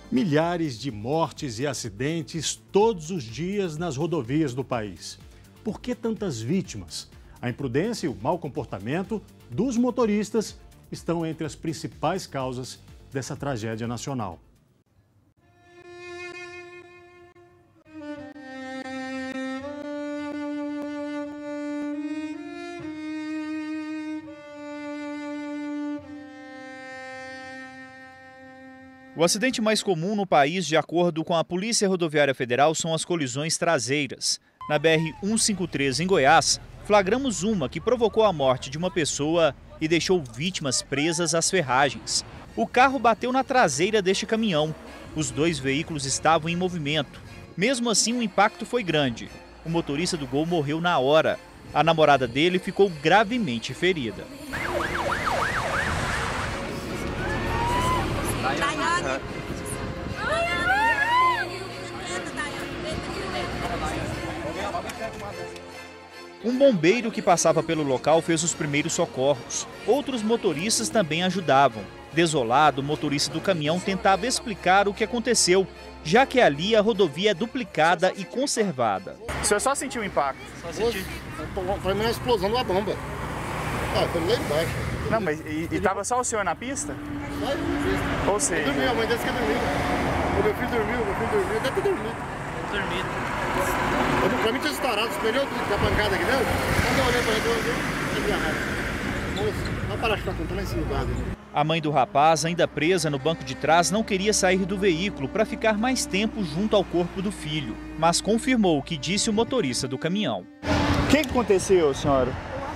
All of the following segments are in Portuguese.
Milhares de mortes e acidentes todos os dias nas rodovias do país. Por que tantas vítimas? A imprudência e o mau comportamento dos motoristas estão entre as principais causas dessa tragédia nacional. O acidente mais comum no país, de acordo com a Polícia Rodoviária Federal, são as colisões traseiras. Na BR-153, em Goiás, flagramos uma que provocou a morte de uma pessoa e deixou vítimas presas às ferragens. O carro bateu na traseira deste caminhão. Os dois veículos estavam em movimento. Mesmo assim, o impacto foi grande. O motorista do Gol morreu na hora. A namorada dele ficou gravemente ferida. Um bombeiro que passava pelo local fez os primeiros socorros. Outros motoristas também ajudavam. Desolado, o motorista do caminhão tentava explicar o que aconteceu, já que ali a rodovia é duplicada e conservada. O senhor só sentiu o impacto? Só senti. Foi uma explosão de uma bomba. Foi lá embaixo. Não, mas e tava só o senhor na pista? Só Ou seja... Dormiu, a mãe disse que dormiu. O meu filho dormiu, deve ter dormido. Pra mim tinha estourado os pneus da pancada aqui dentro. Quando eu olhei pra redor, moço, vai parar de ficar contando esse lugar. A mãe do rapaz, ainda presa no banco de trás, não queria sair do veículo para ficar mais tempo junto ao corpo do filho, mas confirmou o que disse o motorista do caminhão. O que aconteceu, senhora?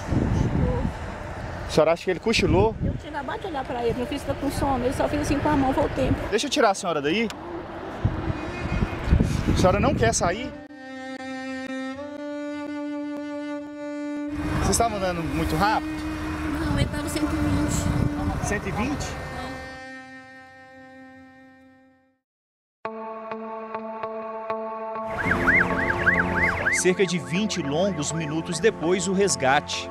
A senhora acha que ele cochilou? Eu tinha acabado de olhar para ele, meu filho está com sono, ele só fez assim com a mão, voltei. Deixa eu tirar a senhora daí. A senhora não quer sair? Você estava andando muito rápido? Não, ele estava 120. 120? Cerca de 20 longos minutos depois, o resgate.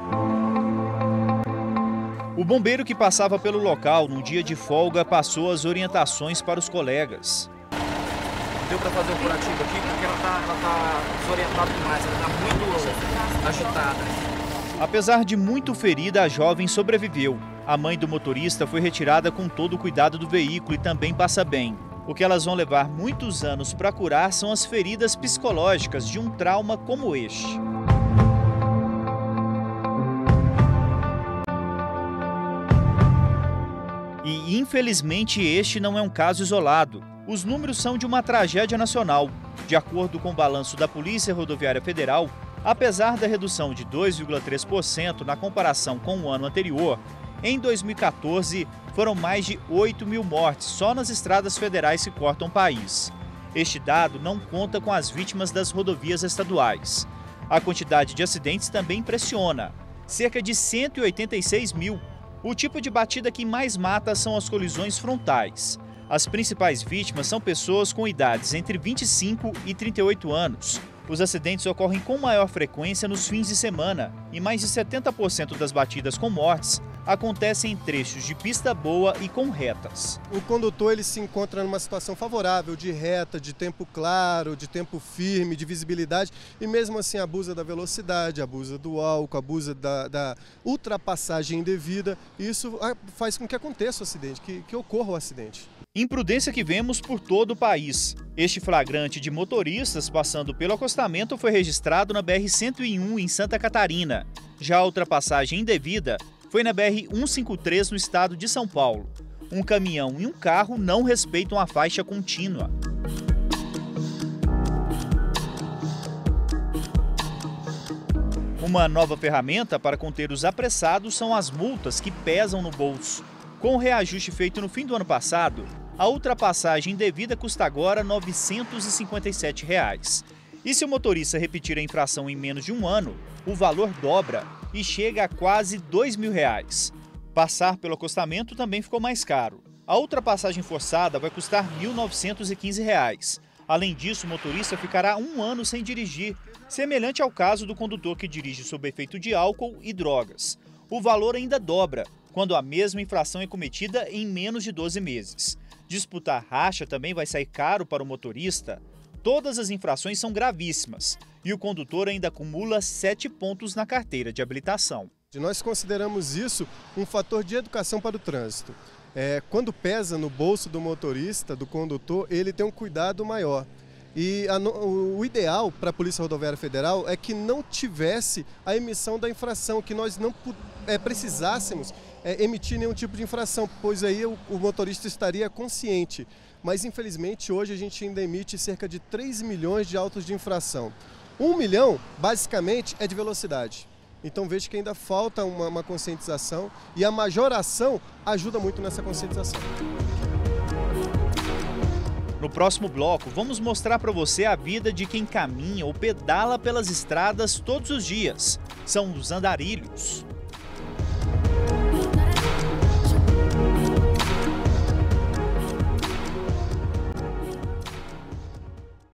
O bombeiro que passava pelo local num dia de folga passou as orientações para os colegas. Deu para fazer um curativo aqui porque ela tá desorientada demais, ela está muito agitada. Apesar de muito ferida, a jovem sobreviveu. A mãe do motorista foi retirada com todo o cuidado do veículo e também passa bem. O que elas vão levar muitos anos para curar são as feridas psicológicas de um trauma como este. E, infelizmente, este não é um caso isolado. Os números são de uma tragédia nacional. De acordo com o balanço da Polícia Rodoviária Federal, apesar da redução de 2,3% na comparação com o ano anterior, em 2014 foram mais de 8 mil mortes só nas estradas federais que cortam o país. Este dado não conta com as vítimas das rodovias estaduais. A quantidade de acidentes também impressiona, cerca de 186 mil. O tipo de batida que mais mata são as colisões frontais. As principais vítimas são pessoas com idades entre 25 e 38 anos. Os acidentes ocorrem com maior frequência nos fins de semana e mais de 70% das batidas com mortes acontecem em trechos de pista boa e com retas. O condutor ele se encontra numa situação favorável de reta, de tempo claro, de tempo firme, de visibilidade e mesmo assim abusa da velocidade, abusa do álcool, abusa da ultrapassagem indevida e isso faz com que aconteça o acidente, que ocorra o acidente. Imprudência que vemos por todo o país. Este flagrante de motoristas passando pelo acostamento foi registrado na BR-101 em Santa Catarina. Já a ultrapassagem indevida foi na BR-153 no estado de São Paulo. Um caminhão e um carro não respeitam a faixa contínua. Uma nova ferramenta para conter os apressados são as multas que pesam no bolso. Com o reajuste feito no fim do ano passado, a ultrapassagem indevida custa agora R$ 957. E se o motorista repetir a infração em menos de um ano, o valor dobra e chega a quase R$ 2.000. Passar pelo acostamento também ficou mais caro. A ultrapassagem forçada vai custar R$ 1.915. Além disso, o motorista ficará um ano sem dirigir, semelhante ao caso do condutor que dirige sob efeito de álcool e drogas. O valor ainda dobra quando a mesma infração é cometida em menos de 12 meses. Disputar racha também vai sair caro para o motorista. Todas as infrações são gravíssimas e o condutor ainda acumula 7 pontos na carteira de habilitação. Nós consideramos isso um fator de educação para o trânsito. Quando pesa no bolso do motorista, do condutor, ele tem um cuidado maior. E o ideal para a Polícia Rodoviária Federal é que não tivesse a emissão da infração, que nós não precisássemos emitir nenhum tipo de infração, pois aí o motorista estaria consciente. Mas infelizmente hoje a gente ainda emite cerca de 3 milhões de autos de infração. 1 milhão basicamente é de velocidade. Então vejo que ainda falta uma conscientização e a majoração ajuda muito nessa conscientização. No próximo bloco, vamos mostrar para você a vida de quem caminha ou pedala pelas estradas todos os dias. São os andarilhos.